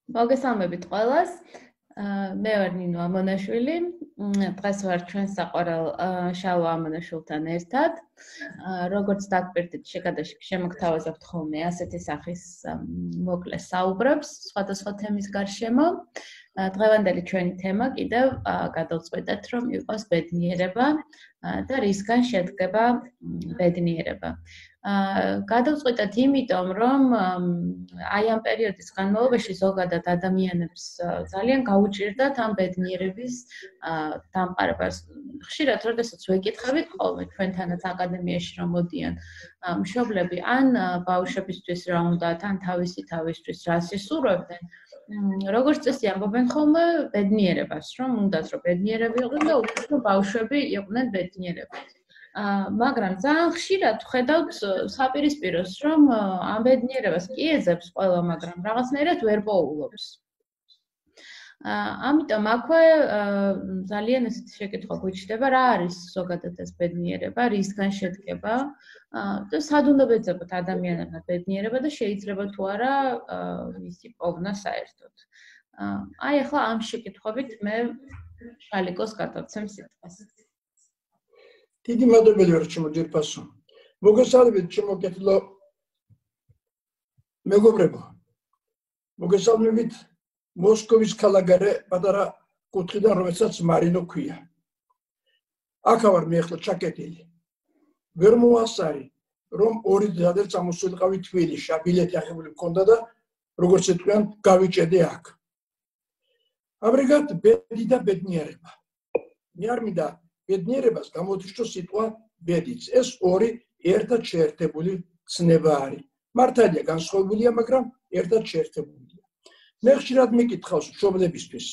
მოგესალმებით ყველას. მე ვარ ნინო ამონაშვილი. დღეს ვარ ჩვენ საყვარელ შალვა ამონაშვილთან ერთად. როგორც დაგპირდით, შემოგთავაზებთ ხოლმე ასეთი სახის მოკლე საუბრებს სხვადასხვა თემის გარშემო. დღევანდელი ჩვენი თემა კიდევ გადავწყვეტეთ, რომ იყოს ბედნიერება და რისგან შედგება ბედნიერება. გადავწყვეტეთ იმიტომ, რომ აი ამ პერიოდის განმავლობაში ზოგადად ადამიანებს ძალიან გაუჭირდათ ამ ბედნიერების დამყარებას. ხშირად, როდესაც ვეკითხებით ხოლმე ჩვენთანაც აკადემიაში რომ მოდიან მშობლები, ან ბავშვებისთვის რა უნდათ, ან თავისთვის რას ისურვებდნენ, როგორც წესი ამბობენ ხოლმე ბედნიერებას, რომ უნდათ რომ ბედნიერები იყვნენ და უნდათ რომ ბავშვები იყვნენ ბედნიერები. მაგრამ ძალიან ხშირად ვხედავთ საპირისპიროს, რომ ამ ბედნიერებას კი ეძებს ყველა, მაგრამ რაღაცნაირად ვერ პოულობს. ამიტომ აქვე ძალიან ესეთი შეკითხვა გვიჩნდება, რა არის ზოგადად ეს ბედნიერება, რისგან შედგება და სად უნდა ვეძებოთ ადამიანებმა ბედნიერება და შეიძლება თუ არა მისი პოვნა საერთოდ. აი ახლა ამ შეკითხვებით მე შალიკოს გადავცემ სიტყვას. დიდი მადლობა ვარ შემოძირფასო. მოგესალმებით შემოგეთლო მეგობრებო. მოგესალმებით მოსკოვის ქალაქგარე პატარა კუთხიდან, რომელსაც მარინო ქვია. აქ ვარ მე ახლა ჩაკეტილი. ვერ მოასარი, რომ ორი დღე წამოსულიყავი თბილისში, ბილეთი აღებული მქონდა და როგორც ეთქვიან, გავიჭედე აქ. ამრიგად ბედი და ბედნიერება. მე არ მინდა ბედნიერებას გამოთიშო სიტყვა ბედიც. ეს ორი ერთად შეერთებული ცნება არის. მართალია განსხვავებულია, მაგრამ ერთად შეერთებულია. მე ხშირად მეკითხავს მშობლებისთვის,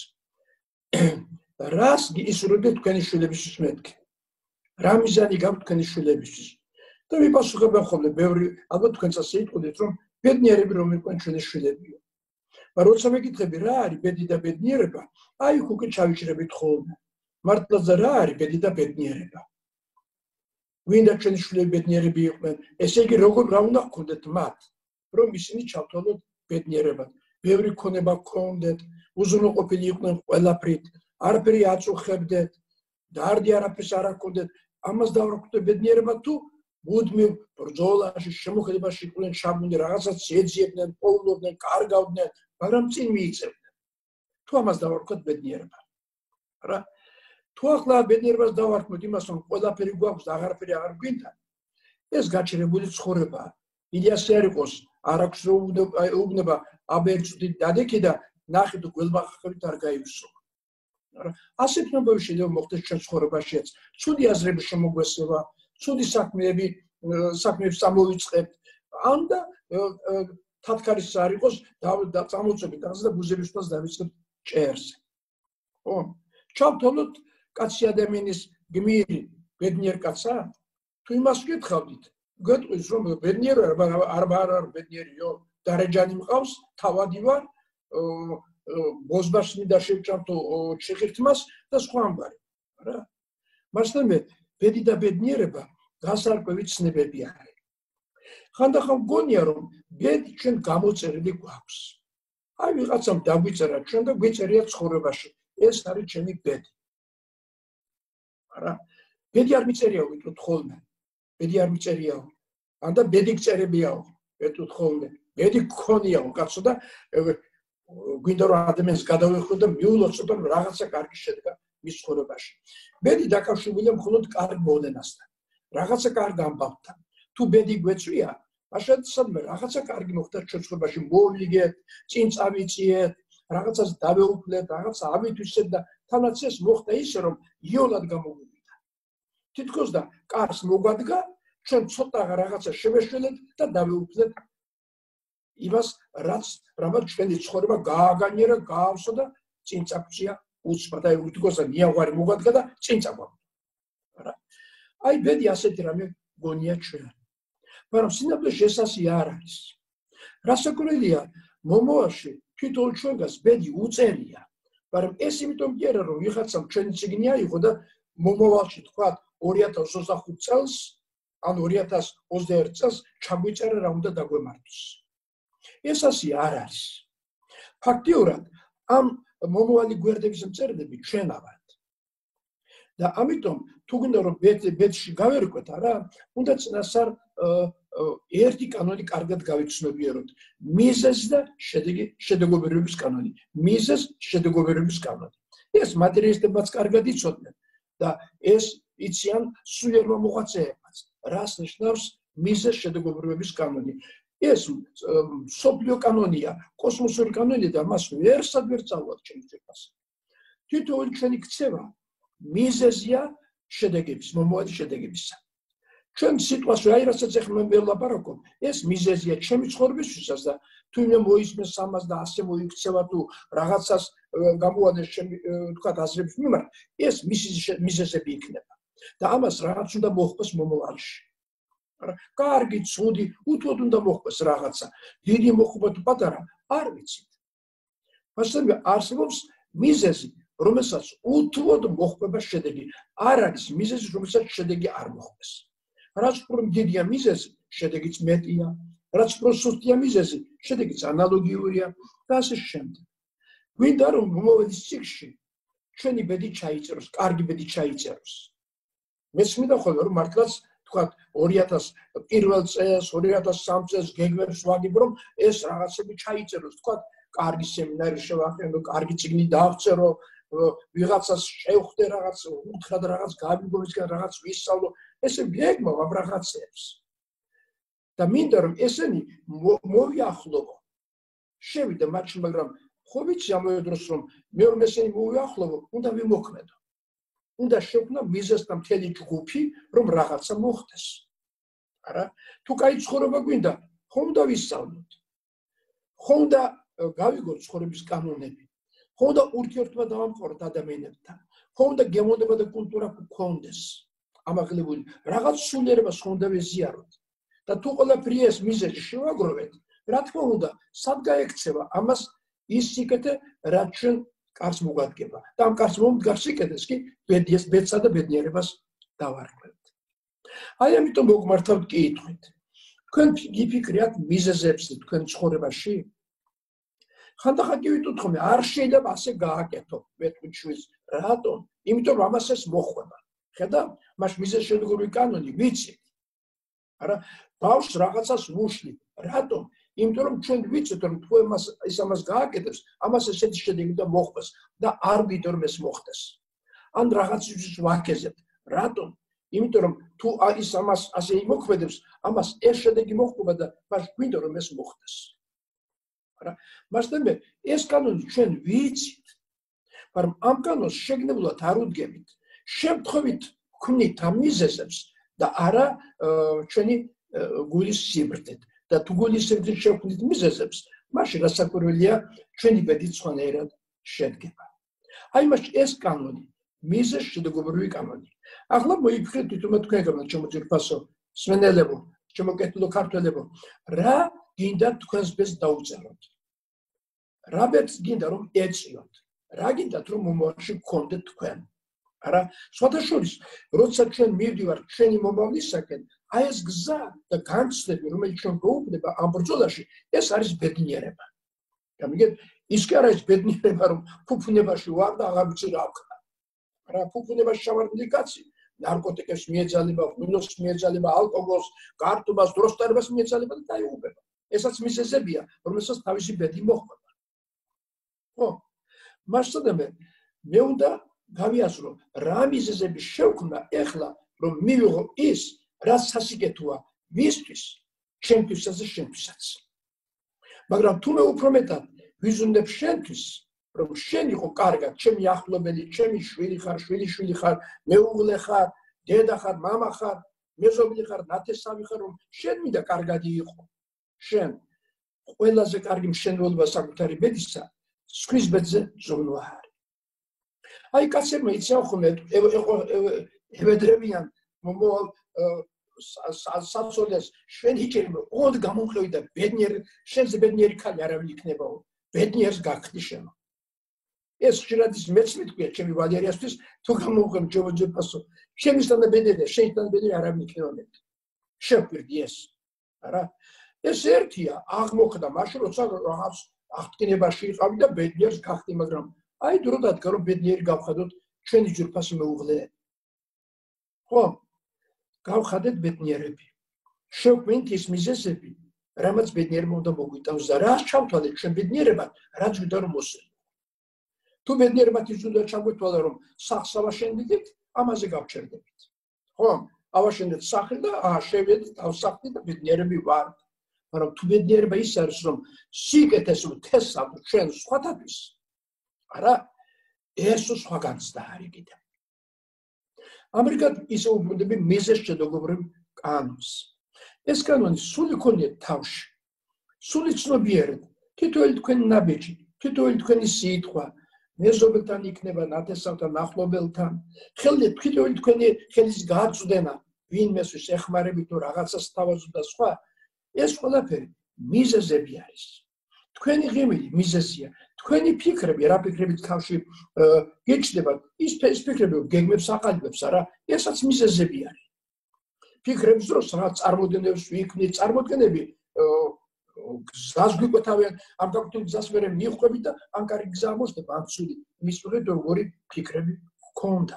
რას ისურვებთ თქვენი შვილებისთვის მეთქი? რა მიზანი გაქვთ თქვენი შვილებისთვის? და მიპასუხებენ ხოლმე ბევრი, ალბათ თქვენც ასე იტყოდით, რომ ბედნიერები რომ იყვნენ ჩვენი შვილებიო. მაგრამ როცა მეკითხები რა არის ბედი და ბედნიერება, აი უკვე ჩავიჭრებით ხოლმე. მართლაც რა არის ბედი და ბედნიერება? ვინდა ჩვენი შვილები ბედნიერები იყვნენ, ესე იგი როგორ რა უნდა გქონდეთ მათ, რომ ისინი ჩავთვალოთ ბედნიერებად. ბევრი ქონება გქონდეთ, უზრუნველყოფილი იყვნენ ყველაფრით, არაფერი აწუხებდეთ, დარდი არაფერს არ გქონდეთ, ამას დავარქვით ბედნიერება თუ მუდმივ ბრძოლაში, შემოქმედებაში იყვნენ ჩაბმული, რაღაცას ეძიებდნენ, პოულობდნენ, კარგავდნენ, მაგრამ წინ მიიწევდნენ. თუ ამას დავარქვით ბედნიერება. რა თუ ახლა ბედნიერებას დავარქმევთ იმას, რომ ყველაფერი გვაქვს და აღარაფერი აღარ გვინდა, ეს გაჩერებული ცხოვრებაა. ილიასი არ იყოს, არ აქვს უბნება აბერწვით დადექი და ნახე თუ გველბახებით არ გაივსო. ასეთ ნებავი შეიძლება მოხდეს ჩვენ ცხოვრებაშიც. ცუდი აზრები შემოგვესება, ცუდი საქმეებს წამოვიწყებთ, ან და თათქარის არ იყოს და წამოწებით რაღაც და ბუზებისთვის დავიწყებთ ჭერს. ხო? ჩავთვალოთ კაცი ადამიანის გმირი ბედნიერ კაცსა? თუ იმას გითხავდით, გეტყვის რომ ბედნიერი არ ბედნიერიო, დარეჯანი მყავს, თავადი ვარ, ბოზბაშნი და შევჭამთო ჩიხირთმას და სხვა ამბარი. რა? მასთან მე ბედი და ბედნიერება გასარკვევი ცნებები არის. ხანდახან გონია რომ ბედი ჩვენ გამოწერილი გვაქვს. აი ვიღაცამ დაგვიწერა ჩვენ და გვიწერია ცხოვრებაში. ეს არის ჩემი ბედი. არა, ბედი არ მიწერიაო, ვიტყვით ხოლმე. ბედი არ მიწერიაო. ან და ბედი გწერებიაო, ვიტყვით ხოლმე. ბედი გქონიაო, კაცო და გვინდა რომ ადამიანს გადავეხრო და მიულოცო რომ რაღაცა კარგი შედგა მის ცხოვრებაში. ბედი დაკავშირებულია მხოლოდ კარგ მოვლენასთან. რაღაცა კარგ ამბავთან. თუ ბედი გვეწვია, მაშინ სადმე რაღაცა კარგი მოხდა ჩვენ ცხოვრებაში, მოვლიგეთ, წინ წავიწიეთ, რაღაცას დავეუფლეთ, რაღაცა ავითვისეთ და თანაც ეს მოხდა ისე რომ იოლად გამოგვივიდა. თითქოს და კარს მოგვადგა, ჩვენ ცოტა რაღაცა შევეშველეთ და დავეუფლეთ იმას, რამაც ჩვენი ცხოვრება გააგანიერა, გაავსო და წინ წაგწია უცბად. აი თითქოს და ნიაღვარი მოგვადგა და წინ წაგვაგდა. აი ბედი ასეთი რამე გონია ჩვენ. მაგრამ სინამდვილეში ეს ასე არ არის. რასაკვირველია, მომავალში თვითონ ჩვენგანს ბედი უწერია, მაგრამ ეს იმიტომ კი არა, რომ ვიღაცამ ჩვენი წიგნი აიღო და მომავალში თქვა 2025 წელს, ან 2021 წელს ჩაგვიწერა რა უნდა დაგვემართოს. ეს ასე არ არის. ფაქტიურად ამ მომავალი გვერდების მწერლები ჩვენ ვართ. და ამიტომ თუ გინდა რომ ბედში გავერკვეთ არა, უნდა წინასწარ ერთი კანონი კარგად გავიცნობიეროთ. მიზეზი და შედეგობრივების კანონი. მიზეზ შედეგობრივების კანონი. ეს მატერიალისტებმაც კარგად იცოდნენ და ეს იციან სულიერმა მოღვაწეებმაც. რას ნიშნავს მიზეზ შედეგობრივების კანონი? ეს სოფლიო კანონია, კოსმოსური კანონია და მას ვერსად ვერ წავვალთ ჩემთვის. თითოეული ჩვენი ქცევა მიზეზია შედეგების, მომავალი შედეგებისა. ჩვენ სიტყვას რასაც ახლა ველაპარაკობ, ეს მიზეზია ჩემი ცხოვრებისთვისაც და თუ იმ მოისმეს ამას და ასე მოიქცევა თუ რაღაცას გამოვადეს ჩემი თქვა აზრების მიმართ, ეს მიზეზები იქნება. და ამას რაღაც უნდა მოხდეს მომავალში. კარგი, ცუდი, უთუოდ უნდა მოხდეს რაღაცა. დიდი მოხდება თუ პატარა, არ ვიცით. მასთან არსებობს მიზეზი, რომელსაც უთუოდ მოხდება შედეგი. არ არის მიზეზი, რომელსაც შედეგი არ მოხდეს. რაც უფრო დიდია მიზეზი, შედეგიც მეტია. რაც უფრო სუსტია მიზეზი, შედეგიც ანალოგიურია და ასე შემდეგ. გვინდა რომ მომავალის ციკლში ჩვენი ბედი ჩაიწეროს, კარგი ბედი ჩაიწეროს. მეც მინდა ხოლმე რომ მართლაც თქვათ 2001 წელს, 2003 წელს გეგმებს ვაგებ რომ ეს რაღაცები ჩაიწეროს, თქვათ კარგი სემინარი შევახდენო, კარგი წიგნი დავწერო, ვიღაცას შევხვდე რაღაც, უთხრად რაღაც გავიგო მისგან რაღაც ვისწავლო, ესე გეგმა ამ რაღაცებს. და მინდა რომ ესენი მოვიახლოვო. შევიდა მათში, მაგრამ ხო ვიცი ამავე დროს რომ მე რომ ესენი მოვიახლოვო, უნდა ვიმოქმედო. უნდა შევქმნა მიზეზთა მთელი ჯგუფი, რომ რაღაცა მოხდეს. არა? თუ კაი ცხოვრება გვინდა, ხომ უნდა ვისწავლოთ. ხომ უნდა გავიგოთ ცხოვრების კანონები. ხომ უნდა ურთიერთობა დავამყაროთ ადამიანებთან. ხომ უნდა გემოვნება და კულტურა გქონდეს. ამაღლებული რაღაც სულიერებას ხომ უნდა ვეზიაროთ. და თუ ყველაფერი ეს მიზეზი შევაგროვეთ, რა თქმა უნდა, სად გაექცევა ამას ის სიკეთე, რაც ჩვენ კარს მოგადგება. და ამ კარს მომდგარ სიკეთეს კი ბედსა და ბედნიერებას დავარქმევთ. აი ამიტომ მოგმართავთ კითხვით. თქვენ გიფიქრიათ მიზეზებზე თქვენ ცხოვრებაში? ხანდახან კი ვიტყვით ხოლმე, არ შეიძლება ასე გააკეთო, მეთქვით შვილს. რატომ? იმიტომ რომ ამას ეს მოხვება. ხედავთ? მას მიზეზ შედეგობრივი კანონი ვიცით. არა, ბავშვს რაღაცას ვუშლით. რატომ? იმიტომ რომ ჩვენ ვიცით რომ თუ ამას გააკეთებს, ამას ესეთი შედეგი და მოხდეს და არ გვინდა რომ ეს მოხდეს. ან რაღაცის ვაქეზებთ. რატომ? იმიტომ რომ თუ ის ამას ასე იმოქმედებს, ამას ეს შედეგი მოხდება და მას გვინდა რომ ეს მოხდეს. არა, მასთან ეს კანონი ჩვენ ვიცით. მაგრამ ამ კანონს შეგნებულად არ უდგებით. შემთხვევით ვქმნით ამ მიზეზებს და არა ჩვენი გულის სიბრძნით. და თუ გულის სიბრძნით შევქმნით მიზეზებს, მაშინ გასაკვირველია ჩვენი ბედი სხვანაირად შედგება. აი მაშინ ეს კანონი, მიზეზ შედეგობრივი კანონი. ახლა მოიფიქრეთ თვითონაც თქვენგანაც შემოძირფასო სვენელებო, შემოკეთილო ქართველებო, რა გინდა თქვენს ბედს დაუწეროთ? რა ბედს გინდა რომ ეწიოთ? რა გინდათ რომ მომავალში გქონდეთ თქვენ? არა, სხვათა შორის, როცა ჩვენ მივდივართ ჩვენი მომავლისაკენ, აი ეს გზა და განცდები, რომელიც ჩვენ გვეუბნება ამ ბრძოლაში, ეს არის ბედნიერება. გამიგეთ, ის კი არა ის ბედნიერება, რომ ფუფუნებაში ვარ და აღარ ვიცი რა ვქნა. რა ფუფუნებაში ჩავარდნილი კაცი, ნარკოტიკებს მიეძალება, ღვინოს მიეძალება, ალკოგოლს, გართობას, დროსტარებას მიეძალება და დაიღუპება. ესაც მიზეზებია, რომელსაც თავისი ბედი მოჰყვება. ხო, მასწავლე მე უნდა გავიაზრო რა მიზეზები შევქმნა ეხლა რომ მივიღო ის რაც სასიკეთოა მისთვის ჩემთვისაც და შენთვისაც. მაგრამ თუ მე უფრო მეტად ვიზუნდებ შენთვის რომ შენ იყო კარგად, ჩემი ახლობელი, ჩემი შვილი ხარ, შვილიშვილი ხარ, მეუღლე ხარ, დედა ხარ, მამა ხარ, მეზობელი ხარ, ნათესავი ხარ, რომ შენ მინდა კარგადი იყო. შენ ყველაზე კარგი მშენებლობა საკუთარი ბედისა სხვის ბედზე ზრუნვა არის. აი კაცებმა იციან ხოლმე ევედრებიან მომავალ საცოლეს შვენიჭერმა ოღონდ გამომხევი და ბედნიერი შენზე ბედნიერი ქალი არავინ იქნებაო ბედნიერს გახდი შენო. ეს ხშირად ის მეც მითქვია ჩემი ვალერიასთვის თუ გამოვხემ ჯობოჯებასო შენისთან და ბედნიერი შენთან ბედნიერი არავინ იქნება მე. შევკვირდი ეს. არა ეს ერთია აღმოხდა მაშინ როცა რაღაც აღდგენებაში იყავი და ბედნიერს გახდი, მაგრამ აი დრო დადგა რომ ბედნიერი გავხადოთ ჩვენი ჯგუფასი მეუღლე. ხო? გავხადეთ ბედნიერები. შევქმნით ის მიზეზები, რამაც ბედნიერება უნდა მოგვიტანოს და რას ჩავთვალეთ ჩვენ ბედნიერებად, რაც გვინდა რომ მოსვენო. თუ ბედნიერებად ის უნდა ჩაგვეთვალა რომ სახლს ავაშენდით, ამაზე გავჩერდებით. ხო? ავაშენდეთ სახლი და შევედით ავსახლი და ბედნიერები ვართ. მაგრამ თუ ბედნიერება ის არის რომ სიკეთეს ვთესავთ ჩვენ სხვათათვის, არა, ეს სხვა განცდა არის კიდე. ამრიგად ისე უბრუნდები მიზეზ შედაგობრივ კანონს. ეს კანონი სული ქონიათ თავში. სული ცნობიერად, თითოეული თქვენი ნაბეჭი, თითოეული თქვენი სიტყვა, მეზობელთან იქნება, ნათესავთან, ახლობელთან, თითოეული თქვენი ხელის გაწვდენა, ვინმეს ვის ეხმარებით თუ რაღაცას თავაზობ და სხვა, ეს ყველაფერი მიზეზები არის. თქვენი ღიმილი მიზეზია. თქვენი ფიქრები, რა ფიქრებით თავში გეჩნდებათ, ის ფიქრები გეგმებს აყალიბებს, არა, ესაც მიზეზები არის. ფიქრებს დროს რა წარმოდგენებს ვიქმნით, წარმოდგენები გზას გვიკვეთავენ, ამ გაკვეთილ გზას მერე მიხვდებით და ამ კარი გზა მოსდება, ამ ცუდი მისწრებით როგორი ფიქრები გქონდა.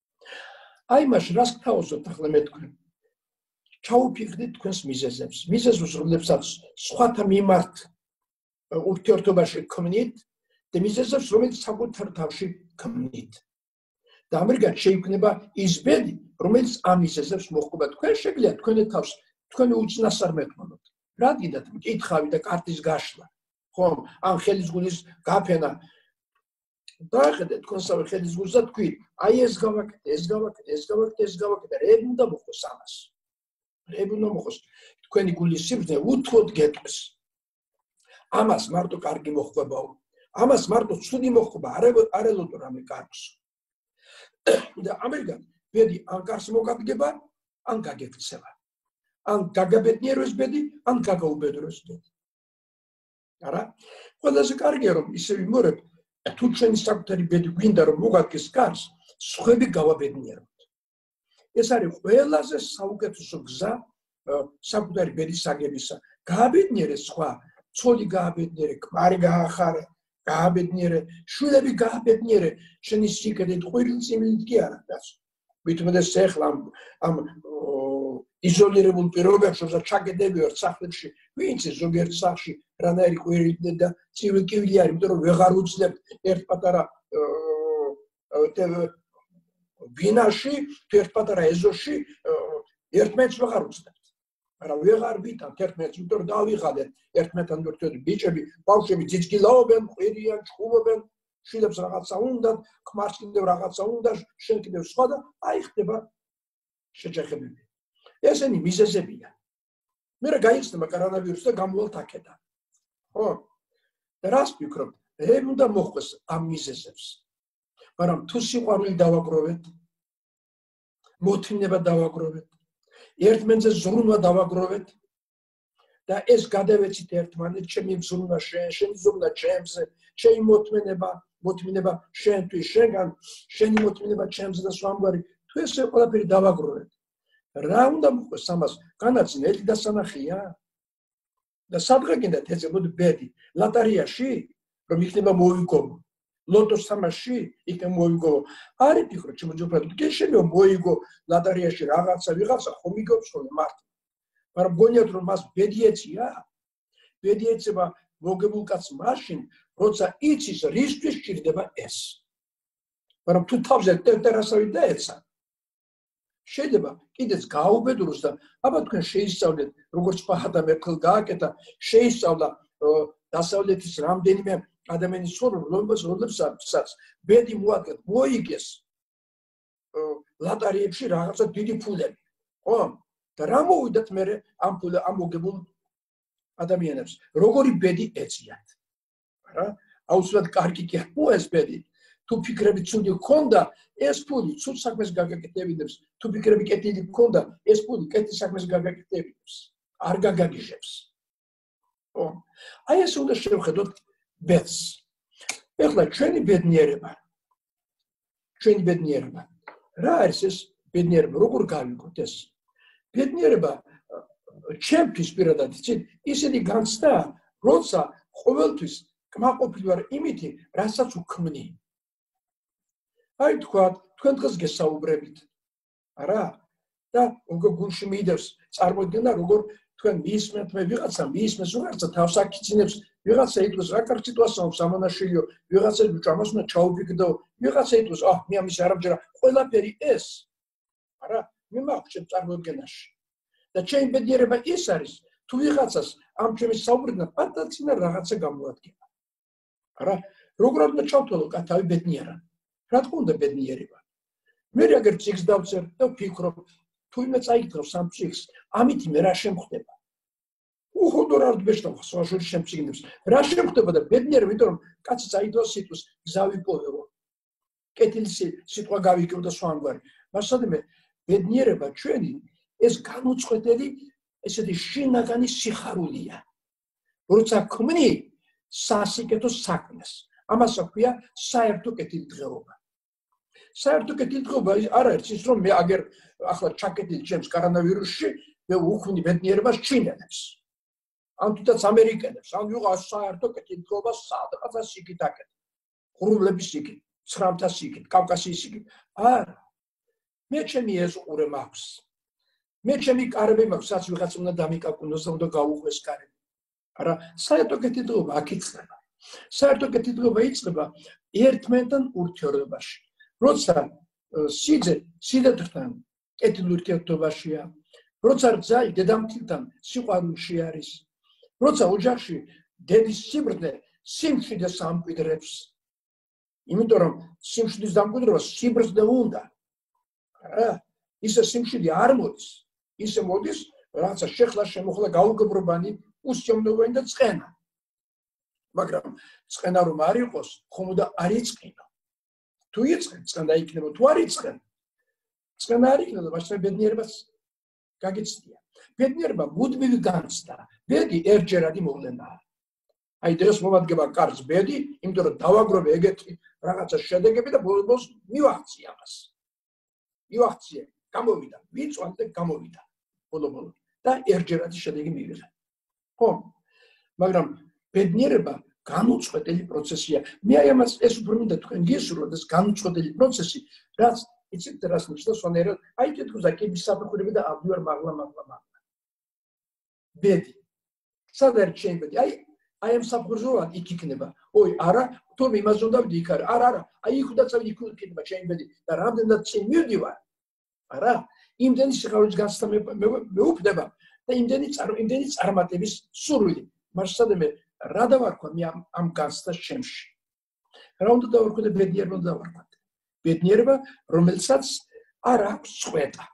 აი მაშ რას გთავაზობთ ახლა მე თქვენ? ჩაუფიქრდით თქვენს მიზეზებს. მიზეზებს, რომლებსაც სხვათა მიმართ ურთიერთობაში გქმნით და მიზეზებს, რომელიც საკუთარ თავში გქმნით. და ამრიგად შეიქმნება ის ბედი, რომელიც ამ მიზეზებს მოჰყვება. თქვენ შეგიძლიათ თქვენი თავს, თქვენი უცნასარ მეთქონოთ. რა გიდათ მკითხავი და კარტის გაშლა, ხომ? ან ხელის გულის გაფენა. დაახედეთ თქვენსავე ხელის გულს და თქვით, აი ეს გავაკეთე, ეს გავაკეთე, ეს გავაკეთე, ეს გავაკეთე, რები უნდა მოხდეს ამას. რები უნდა მოხდეს. თქვენი გულის სიბრძნე უთუოდ გეტყვის. ამას მარტო კარგი მოხდებაო. ამას მარტო ცუდი მოხდება, არ ელოდო რამე კარგს. და ამერიკა ბედი ან კარს მოგადგება, ან გაგექცევა. ან გაგაბედნიეროს ბედი, ან გაგაუბედროს ბედი. არა? ყველაზე კარგია რომ ისე ვიმორებ, თუ ჩვენი საკუთარი ბედი გვინდა რომ მოგადგეს კარს, სხვები გავაბედნიეროთ. ეს არის ყველაზე საუკეთესო გზა საკუთარი ბედის აგებისა. გააბედნიერე სხვა, ცოლი გააბედნიერე, ქმარი გაახარე, გააბედნიერე, შვილები გააბედნიერე, შენი სიკეთით ყვირილწიმილით კი არა, კაცო. ვითმოდეს ახლა ამ იზოლირებულ პირობებში, რომელსაც ჩაგედები ვარ სახლებში, ვინც ზოგიერთ სახლში რანაირი ყვირილი და ცივილკივილი არის, იმიტომ რომ ვეღარ უცდებთ ერთ პატარა ბინაში, ერთ პატარა ეზოში ერთმანეთს ვეღარ უცდებთ. არა ვეღარ ვითამთ ერთმანეთს, იმიტომ რომ დავიღალეთ ერთმანეთთან ერთად ბიჭები, ბავშვები ძიძგილაობენ, ყვირიან, ჩხუბობენ, შვილებს რაღაცა უნდათ, ქმარს კიდევ რაღაცა უნდა, შენ კიდევ სხვა და აი ხდება შეჯახებები. ესენი მიზეზებია. მე რა გაიხსნება კორონავირუსი და გამოვალთ აქედან. ხო? და რას ვფიქრობ? რები უნდა მოხდეს ამ მიზეზებს. მაგრამ თუ სიყვარული დავაგროვეთ, მოთმინება დავაგროვეთ, ერთმანეთზე ზრუნვა დავაგროვეთ და ეს გადავეცით ერთმანეთს, ჩემი ზრუნვა შენ, შენი ზრუნვა ჩემზე, შენი მოთმინება შენთვის, შენგან, შენი მოთმინება ჩემზე და სხვამგვარი, თუ ესე ყველაფერი დავაგროვეთ. რა უნდა მოხდეს ამას? განაცნელი დასანახია? და სადღა გინდათ ეძებოდ ბედი? ლოტარიაში, რომ იქნება მოიგო. ლოტოს თამაში იქნება მოიგო. არის ფიქრო, ჩემო ჯობრად, კი შეიძლება მოიგო ლოტარიაში რაღაცა, ვიღაცა ხომ იგობს ხოლმე მარტო. მაგრამ გონიათ რომ მას ბედი ეცია? ბედი ეცება მოგებულ კაცს მაშინ, როცა იცის რისთვის ჭირდება ეს. მაგრამ თუ თავზე ტერასავით დაეცა, შეიძლება კიდეც გააუბედროს და აბა თქვენ შეისწავლეთ, როგორც პაჰადამ ერთხელ გააკეთა, შეისწავლა დასავლეთის რამდენიმე ადამიანის რომლებსაც ბედი მოადგეთ, მოიგეს ლოტარიებში რაღაცა დიდი ფულები. ხო? და რა მოვიდათ მერე ამ მოგებულ ადამიანებს, როგორი ბედი ეწიათ. არა? აუცილებლად კარგი კი არა ეს ბედი. თუ ფიქრები ცუდი გქონდა, ეს ფული ცუდ საქმეს გაგაკეთებინებს. თუ ფიქრები კეთილი გქონდა, ეს ფული კეთილ საქმეს გაგაკეთებინებს. არ გაგაგიჟებს. ხო? აი ეს უნდა შევხედოთ ბედს. ეხლა ჩვენი ბედნიერება. რა არის ეს ბედნიერება? როგორ გავიგოთ ეს? ბედნიერება ჩემთვის პირადად იცით, ისეთი განცდა, როცა ყოველთვის კმაყოფილი ვარ იმითი, რასაც უქმნი. აი თქვა, თქვენ დღეს გესაუბრებით. არა? და როგორ გულში მიიდევს წარმოიდგენა როგორ თქვენ მიისმენთ მე ვიღაცა მიისმენს ვიღაცა თავს აქიცინებს ვიღაცა იტყვის რა კარგი სიტუაციაა სამონაშილიო ვიღაცა ამას უნდა ჩაუბიგდო ვიღაცა იტყვის მე ამის არამჯერა ყველაფერი ეს არა მე მაქვს წარმოიდგენაში და ჩემი ბედნიერება ის არის თუ ვიღაცას ამ ჩემის საუბრიდან პატარცინა რაღაცა გამოადგება არა როგორ უნდა ჩავთვალო კათავი ბედნიერა რა თქმა უნდა ბედნიერება მე რაგერ წიგს დავწერ და ვფიქრობ თუ იმე წაიკითხავს ამ წიგს ამით მე რა შემხდება უხოდო რა ვბეშტავ სხვა შორის შემწიგნებს რა შემხდება და ბედნიერება იმიტომ რომ კაცი წაიდოს სიტყვის გზავიპოვებო კეთილი სიტყვა გავიკეთო და სხვა ამგვარი მასადმე ბედნიერება ჩვენი ეს განუწყვეტელი ესეთი შინაგანი სიხარულია როცა ქმნი სასიკეთო საქმეს ამას აქვია საერთო კეთილდღეობა საერთო კეთილდღეობა არ არის ის რომ მე აგერ ახლა ჩაკეტილი ჩემს კორონავირუსში მე უქმნი ბედნიერებას ჩინელებს ან თუნდაც ამერიკელებს ან ვიღაც საერთო კეთილდღეობას სადღაც იქით აკეთებ ღრუბლების იქით ცხრამთას იქით კავკასიის იქით არა მე ჩემი ეზყურე მაქვს მე ჩემი კარები მაქვს რაც ვიღაც უნდა დამიკაკუნოს და უნდა გაუყვეს კარები არა საერთო კეთილდღეობა აქ იწყება საერთო კეთილდღეობა იწყება ერთმანეთთან ურთიერთობაში როცა სიდიდთან კეთილ ურთიერთობაშია როცა ძალი დედამთილთან სიყვარულში არის როცა ოჯახში დედის სიბრდე სიმშვიდეს ამკვიდრებს იმიტომ რომ სიმშვიდის დამკვიდრება სიბრდე უნდა არა ისე სიმშვიდე არ მოდის ისე მოდის რაღაცა შეხლა შემოხლა გაუგებრობანი უსიამოვნებანი და წყენა მაგრამ წყენა რომ არ იყოს ხომ უნდა არ იწყინო თუ იწყენ წყენა იქნება თუ არ იწყენ წყენა არ იქნება მაშინ ბედნიერებას გაგიცდია ბედნიერება მუდმივი განცდა ბედი ერთჯერადი მოვლენაა აი დღეს მომადგება კარს ბედი იმიტომ რომ დავაგროვე ეგეთი რაღაცა შედეგები და ბოლოს მივახციე ამას მივახციე გამოვიდა ვიწვან და გამოვიდა ბოლო და ერთჯერადი შედეგი მივიღე ხო მაგრამ ბედნიერება განუწყვეტელი პროცესია მე აი ამას ეს უფრო მინდა თქვენ გისურვოთ ეს განუწყვეტელი პროცესი რაც იცით რას ნიშნავს ვანერად აი თვითონ აკების საფეხურები და ავდივარ მაღლა ბედი სადარ ჩემი ბედი აი ამ საფეხურზე იქ იქნება ой არა თორმე იმაზე უნდა ვიდი იქ არა აი იქ უნდა წავიდი იქ იქნება ჩემი ბედი და რამდენად წინ მივდივარ არა იმდენი სიხარულის განცდა მეუფდება და იმდენი წარმატების სურვილი მასადმე რა დავარქვა მე ამ განცდას ჩემში რა უნდა დავარქვა და ბედნიერება უნდა დავარქვა ბედნიერება რომელსაც არ აქვს წყვეტა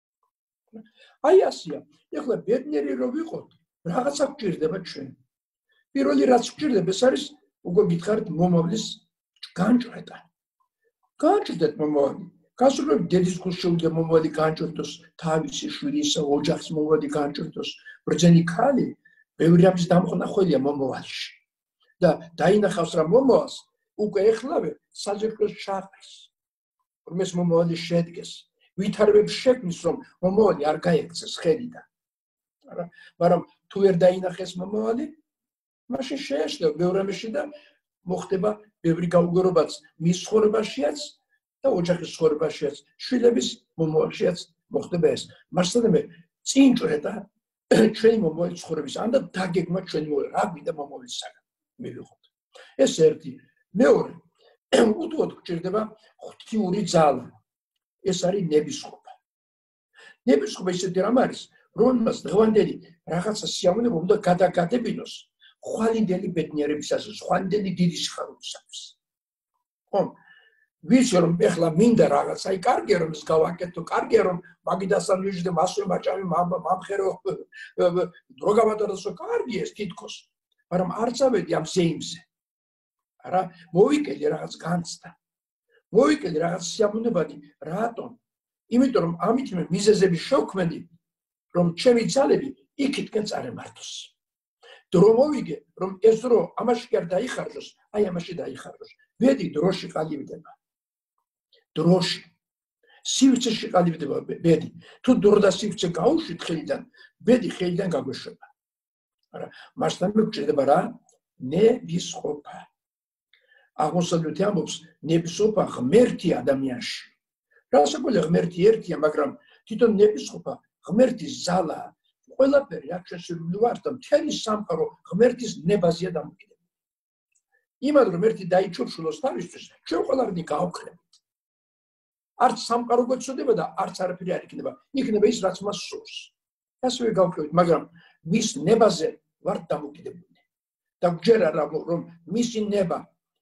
აი ასია ეხლა ბედნიერი რო ვიყოთ რაღაცა გვჭირდება ჩვენ პირველი რაც გვჭირდება ეს არის უკვე გითხარით მომავლის განჭრედა განჭრდეთ მომავალი გასულებ დედის გულს შეუძლია მომავალი განჭრდოს თავისი შვილის ოჯახის მომავალი განჭრდოს ბრძენი ქალი ბევრი ამის დამხნახველია მომავალში და დაინახავს რა მომავალს უკვე ეხლავე საჯერგოს ჩაყრის რომ ეს მომავალი შედგეს ვითარებებს შექმნის რომ მომავალი არ გაექცეს ხედიდან არა მაგრამ თუ ვერ დაინახეს მომავალი მაშინ შეეშლება ბევრ ამაში და მოხდება ბევრი გაუგებრობაც მის ცხოვრებაშიაც და ოჯახის ცხოვრებაშიაც შვილების მომავალშიაც მოხდება ეს მასადმე წინ ჭრედა ჩვენი მომავალი ცხოვრების ან და დაგეგმა ჩვენი მომავალი რა გვინდა მომავალისაგან მივიღოთ ეს ერთი მეორე უთუოდ გვჭირდება ღვთიური ძალა ეს არის ნებისყოფა ნებისყოფა ისეთი რამ არის რომელმაც დღევანდელი რაღაცა სიამოვნება უნდა გადაგადებინოს ხვალინდელი ბედნიერებისას ხვალინდელი დიდი სიხარულისას ხო ვიცი რომ ეხლა მინდა რაღაც აი კარგია რომ ეს გავაკეთო კარგია რომ მაგიდასთან ვიждე მასვე მაჭამი მამხერო დრო გავატარდასო კარგია ეს თითქოს მაგრამ არ წავედი ამ ზეიმზე არა მოვიკელე რაღაც განცდა მოვიკელე რაღაც სიამოვნებადი რატომ იმიტომ რომ ამით მე მიზეზები შევქმნი რომ ჩემი ძალები იქითკენ წარემართოს დრო მოვიგე რომ ეს დრო ამაში არ დაიხარჯოს აი ამაში დაიხარჯოს ბედი დროში ყალიბდება დროში სივრცეში ყალიბდება ბედი თუ დრო და სივრცე გაუშვით ხელიდან ბედი ხელიდან გაგვეშება არა მასთან მეგჭირდება რა ნებისყოფა. აღმოსავლეთი ამბობს ნებისყოფა ღმერთი ადამიანში. რასაკვირველია ღმერთი ერთია, მაგრამ თვითონ ნებისყოფა ღმერთის ძალა. ყველაფერი აქ შესრულებული ვარ და მთელი სამყარო ღმერთის ნებაზეა დამოკიდებული. იმად რომ ერთი დაიჩურჩულოს თავისთვის, ჩვენ ყველანი გავქრებით. არც სამყარო გვეცოდება და არც არაფერი არ იქნება. იქნება ის, რაც მას სურს. ასევე გავქრებით, მაგრამ მის ნებაზე ვარ დამოკიდებული. და გჯერა რომ მისი ნება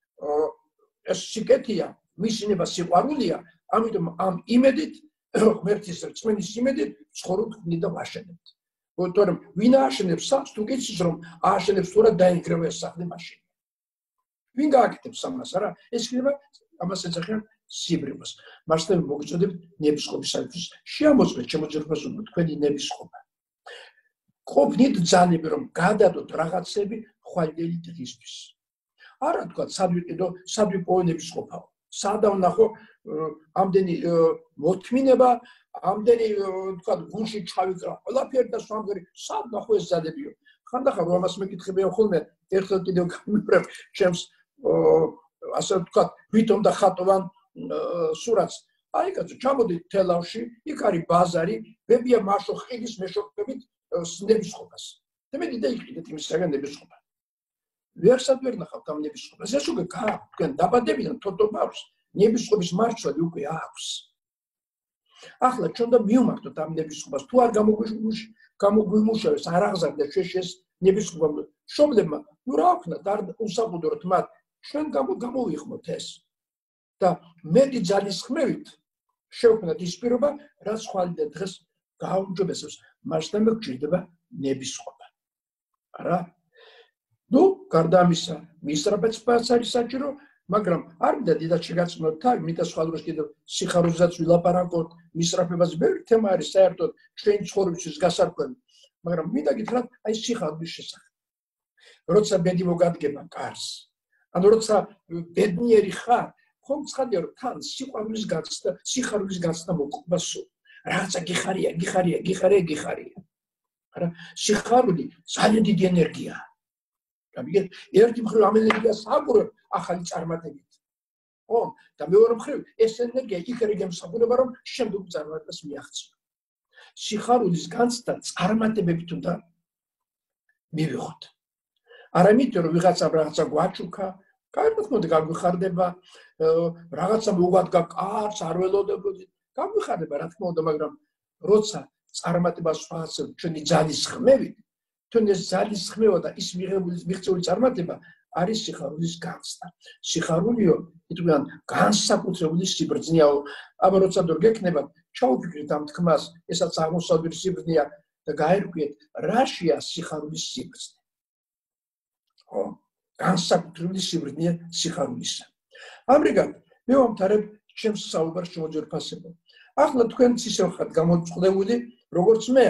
ეს სიკეთეა, მისი ნება სიყვარულია, ამიტომ ამ იმედით, ღმერთის რწმენის იმედით ცხოვრობთ და ვაშენებთ. თორემ ვინ ააშენებს სახლს, თუ გიცის რომ ააშენებს თუ რა დაინგრევა ეს სახლი მაშინ. ვინ გააკეთებს ამას, არა? ეს იქნება ამას ეძახიან სიბრმას. მასთან მოგწოდებთ ნებისყოფისათვის. შეამოწმეთ შემოძერებას თქვენი ნებისყოფა. ყოფნით ძალები რომ გადადოთ რაღაცები ხვალდელი დღისთვის. არა თქვა სადვიყიდო, სადვიპოვო ნებისყოფაო. სადა ვნახო ამდენი მოთმინება, ამდენი თქვა გულში ჩავიკრა, ყველაფერი და სამგერი, სად ნახო ეს ძალებიო. ხანდახან რომ ამას მეკითხებიან ხოლმე, ერთხელ კიდევ გამიბრებ ჩემს ასე თქვა ვითომ და ხატოვან სურათს. აი კაცო, ჩამოდი თელავში, იქ არის ბაზარი, ბებია მაშო ხილის მეშოქებით ნებისყოფას. და მე დიდი იყიდეთ იმისაგან ნებისყოფა. ვერსად ვერ ნახავთ ამ ნებისყოფას. ეს უკვე თქვენ დაბადებიდან თოთობავს ნებისყოფის მარცვალი უკვე აქვს. ახლა ჩვენ და მივმართოთ ამ ნებისყოფას. თუ არ გამოგვიმუშავეს, არ აღზარდეს შეშეს ნებისყოფა მშობლებმა, ნუ რა ვქნათ, არ უსაყუდროთ მათ, ჩვენ გამოვიხმოთ ეს. და მეტი ძალის ხმევით შევქმნათ ის პირობა, რაც ხვალიდან დღეს გააუმჯობესებს. მასთან მეგჭირდება ნებისყოფა. არა? ნუ, გარდა ამისა, მისწრაფებაც არის საჭირო, მაგრამ არ მინდა დიდად შეგაწმოთ თავი, მინდა სხვა დროს კიდევ სიხარულზეც ვილაპარაკოთ, მისწრაფებაც ბევრი თემა არის საერთოდ ჩვენი ცხოვრებისთვის გასარკვევი, მაგრამ მინდა გითხრათ აი სიხარულის შესახებ. როცა ბედი მოგადგება კარს, ანუ როცა ბედნიერი ხარ, ხომ ცხადია რომ თან სიხარულის გაცდა მოგყვება სულ. რაღაცა გიხარია. არა, სიხარული ძალიან დიდი ენერგიაა. გამიგეთ, ერთი მხრივ ამ ენერგიას აყურებ ახალი წარმატებით. ხო, და მეორე მხრივ ეს ენერგია იქ გემსახურება რომ შემდგომ წარმატებას მიაღწიო. სიხარულის განცდა წარმატებებით უნდა მივიღოთ. არა იმიტომ რომ რაღაცა გვაჩუქა, კარგად მოდი გაგვიხარდება, რაღაცა მოგადგა კარს, არ ველოდებოდით, გაგვიხარდება რა თქმა უნდა, მაგრამ როცა წარმატებას ვახსენებ ჩვენი ძალის ხმევით, თუნდაც ეს ძალის ხმევა და ის მიღწეული წარმატება არის სიხარულის განცდა. სიხარულიო, იტყვიან, განსაკუთრებული სიბრძნეაო. აბა როცა დორ გექნებათ, ჩაუფიქრეთ ამ თქმას, ესაც აღმოსავლური სიბრძნეა და გაერკვიეთ, რაშია სიხარულის სიბრძნე. ხო, განსაკუთრებული სიბრძნეა სიხარულისა. ამრიგად, მე ვამთავრებ ჩემს საუბარს შემოძვირფასებო. ახლა თქვენც ისევ ხართ გამოწყდებული, როგორც მე.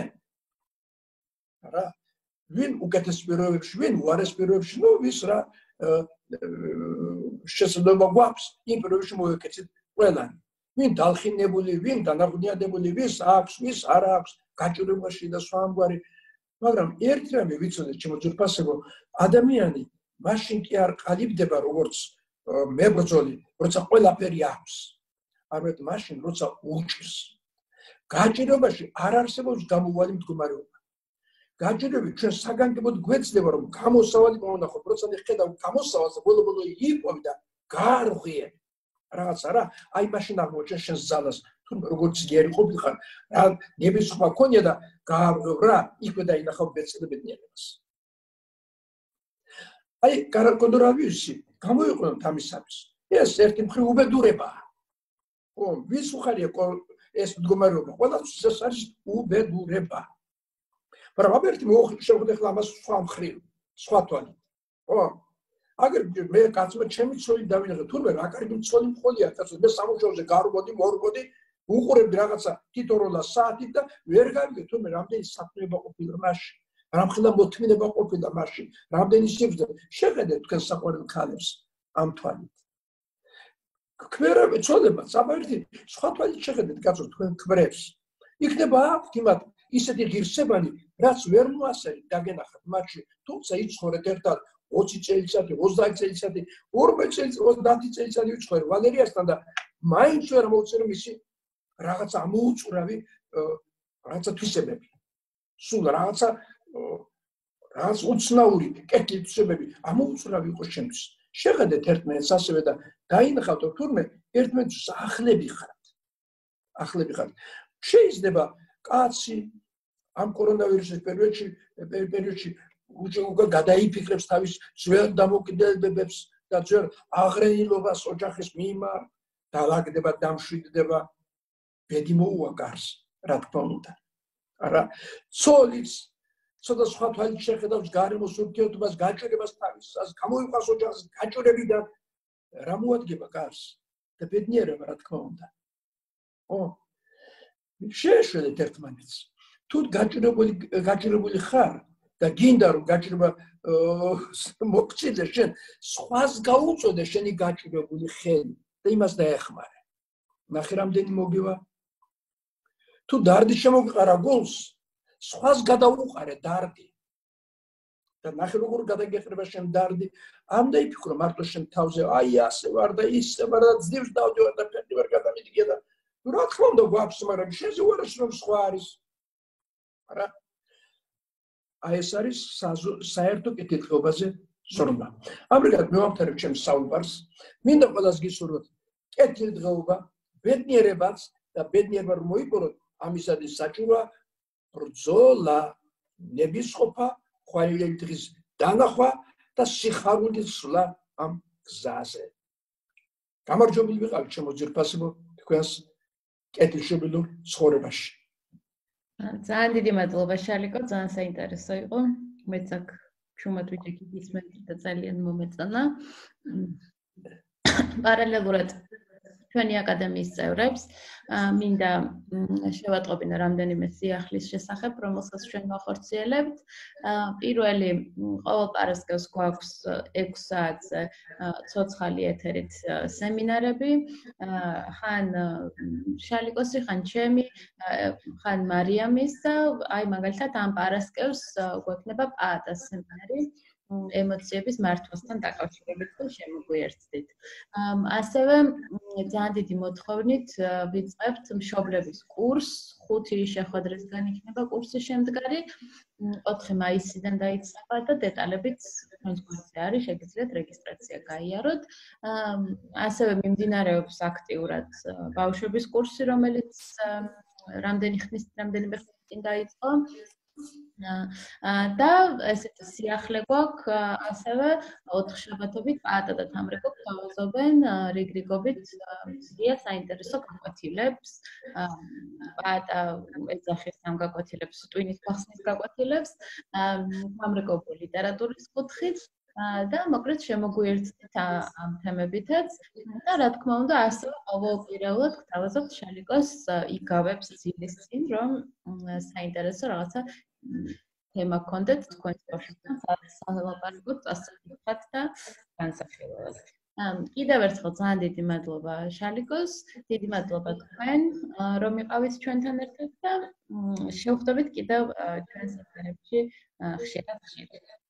არა? ვინ უკეთეს პირობებში, ვინ უარეს პირობებში, ნუ ვის რა შესაძლებლობა გვაქვს იმ პირობებში მოვეკეთეთ ყველანი. ვინ დალხინებული, ვინ დანაღვიადებული, ვის აქვს, ვის არ აქვს, გაჭირებაში და სხვა ამგვარი. მაგრამ ერთ რამე ვიცოდეთ შემოძვირფასებო, ადამიანი მაშინ კი არ ყალიბდება როგორც მებრძოლი, როცა ყველაფერი აქვს. არამედ მაშინ როცა უჭირს. გაჭირებაში არ არსებობს გამოვალი მდგომარეობა. გაჭირვები ჩვენ საგანგებოდ გვეცდება რომ გამოსავალი მოვნახოთ, როცა ხედავ გამოსავალს და ბოლო იყვები და გაარღვიე. რაღაცა რა, აი მაშინ აღმოჩენ შენს ძალას, თუ როგორც ძლიერი ყოფილიყარ, რა ნებისყოფა ქონია და გაარღვევ რა, იქვე დაინახავ ბედნიერებას. აი, კარაკონდორავიუსი გამოიყენოთ ამისათვის. ეს ერთი მხრივ უბედურებაა. ხო, ვის უხარია ეს მდგომარეობა? ყველასთვის ეს არის უბედურება. მაგრამ აბერტი შევხვდე ხლა ამას სხვა მხრივ, სხვა თვალით. ხო? აგერ მე კაცმა ჩემი ცოლი დავინახე, თურმე რა კარგი ცოლი მყოლია, კაცო, მე სამუშაოზე გარბოდი, მორბოდი, უყურებდი რაღაცა თითოროლა საათით და ვერ გავიგე თურმე რამდენი საქმეება ყოფილა მაშინ, რამხელა მოთმინება ყოფილა მაშინ, რამდენი სიბრძნე. შეხედეთ თქვენ საყვარელ ქალებს ამ თვალით. ქმერები ცოლებაც, აბერტი სხვა თვალით შეხედეთ, კაცო, თქვენ ქმრებს. იქნება აქვთ იმათ ისეთი ღირსებანი, რაც ვერ მოასწრით დაგენახათ მათში, თუმცა იცხოვრეთ ერთად 20 წელიწადი, 30 წელიწადი, 40 წელიწადი, 30 წელიწადი ვიწყორი ვალერიასთან და მაინც ვერ მოვწერე მისი რაღაც ამოუწურავი რაღაცა თვისებები. სულ რაღაც უცნაური კეთილი თვისებები ამოუწურავი იყო ჩემთვის. შეხედეთ ერთმანეთს ასევე და დაინახავთ, რომ თურმე ერთმანეთს ახლები ხართ. ახლები ხართ. შეიძლება კაცი ამ კორონავირუსის პერიოდში უკვე გადაიფიქრებს თავის ძველ დამოკიდებებებს და ძველ აღრენილობას ოჯახის მიმართ, დაალაგდება, დამშვიდდება, ბედი მოუვაგარს, რა თქმა უნდა. არა, ცოლიც ცოტა სხვა თვალით შეხედავს გარემოს ურთიერთობას, გაჭირებას თავის, გამოიყვანს ოჯახს გაჭირებიდან, რა მოადგება გარს და ბედნიერება, რა თქმა უნდა. შეეშველეთ ერთმანეთს. თუ გაჭირებული ხარ და გინდა რომ გაჭირება მოგწიდე შენ, სხვას გაუწოდე შენი გაჭირებული ხელი და იმას დაეხმარე. ნახე რამდენი მოგივა. თუ დარდი შემოგიყარა გულს, სხვას გადაუყარე დარდი. და ნახე როგორ გადაგეყრება შენ დარდი, ამ დაიფიქრო მარტო შენ თავზე, აი ასე ვარ და ისე ვარ და ძდებს დავდივარ და ფერდი ვერ გადამიდიგე და რა თქმა უნდა გვაქვს, მაგრამ შენზე უარეს რომ სხვა არის. არა? აი ეს არის საერთო კეთილდღეობაზე ზრუნვა. ამრიგად მევამთავრებ ჩემს საუბარს, მინდა ყველას გისურვოთ კეთილდღეობა, ბედნიერებაც და ბედნიერება რომ მოიპოვოთ, ამისათვის საჭიროა ბრძოლა, ნებისყოფა, ხვალინელი დღის დანახვა და სიხარულის სვლა ამ გზაზე. გამარჯვებული ვიყავით ჩემო ძირფასებო თქვენს კეთილშობილურ ცხოვრებაში. ძალიან დიდი მადლობა შალიკო, ძალიან საინტერესო იყო. მეც აქ ჩუმად ვიჭიქი ისმენთ და ძალიან მომეწონა. პარალელურად ჩვენი აკადემიის წევრებს მინდა შევატყობინო რამდენიმე სიახლის შესახებ, რომელსაც ჩვენ ვახორციელებთ. პირველი ყოველ პარასკევს გვაქვს 6 საათზე ცოცხალი ეთერით სემინარები, ხან შალიკოსი, ხან ჩემი, ხან მარიამის და აი მაგალითად ამ პარასკევს გვექნება პაატას სემინარი. ემოციების მართვასთან დაკავშირებით და შემოგვიერთდით. ასევე ძალიან დიდი მოთხოვნით ვიწყებთ მშობლების კურსს, 5 შეხვედრისგან იქნება კურსის შემდგარი, 4 მაისიდან დაიწყება და დეტალებით ჩვენს გვერდზე არის, შეგიძლიათ რეგისტრაცია გაიაროთ. ასევე მიმდინარეობს აქტიურად ბავშვების კურსი, რომელიც რამდენიმე ხნის წინ დაიწყო. და ესეთი სიახლე გვაქვს ასევე 4 შაბათობით პაატა და თამრიკო გვთავაზობენ რიგრიგობით ძია საინტერესო გაკვეთილებს. პაატა ეძახის ამ გაკვეთილებს, ტვინის გახსნის გაკვეთილებს, თამრიკო ლიტერატურის კუთხით და მოკლედ შემოგვიერთდით ამ თემებითაც და რა თქმა უნდა ასევე ყოველკვირეულად გვთავაზობთ შალიკოს იგავებს ძილის წინ, რომ საინტერესო რაღაცა თემა გქონდეთ თქვენს ბავშვებთან სალაპარაკოთ, წასწრაფად და განსახილველად. კიდევ ერთხელ ძალიან დიდი მადლობა შალიკოს, დიდი მადლობა თქვენ, რომ იყავით ჩვენთან ერთად და შევხვდებით კიდევ ჩვენს ეთერებში ხშირად.